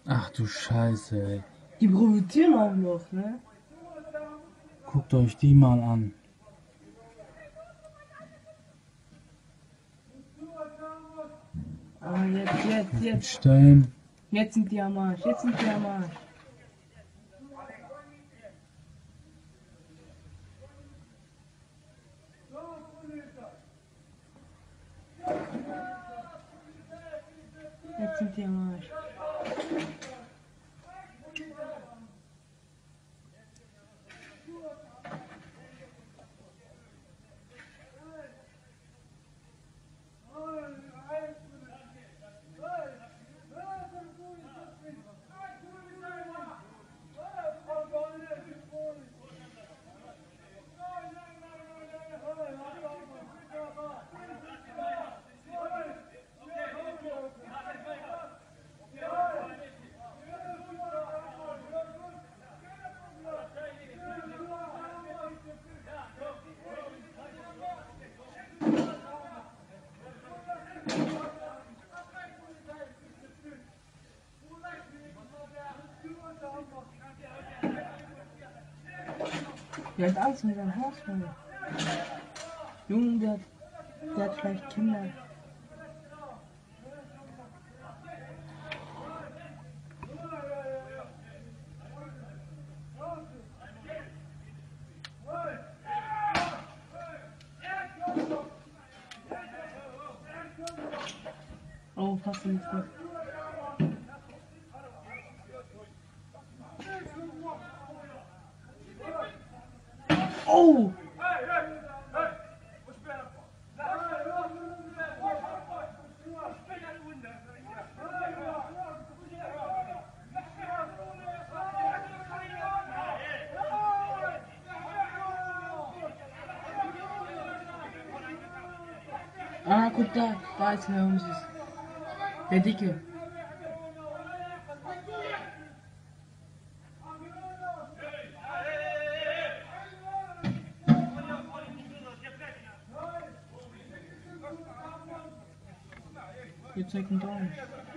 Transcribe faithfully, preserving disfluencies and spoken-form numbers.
Ach du Scheiße, ey. Die provozieren auch noch, ne? Guckt euch die mal an. Aber jetzt, jetzt, jetzt. Stein. Jetzt sind die am Arsch. Jetzt sind die am Arsch. Jetzt sind die am Arsch. Der hat Angst mit seinem Haus, Junge. Junge, der, der hat vielleicht Kinder. Oh, passt nicht weg. Oh! Ah, guck da, da ist Herr Holmes. Der Dicke. Ihr zeigt einen Daumen.